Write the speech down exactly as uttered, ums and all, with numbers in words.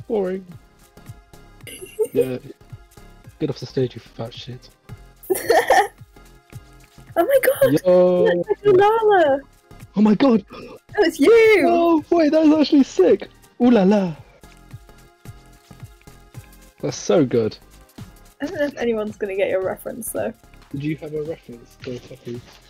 Boring. Yeah. Get off the stage, you fat shit. Oh my god! Yo! That's like Ulala! Oh my god! That was you! Oh, wait, that was actually sick! Ulala! That's so good. I don't know if anyone's gonna get your reference though. Did you have a reference to a fucking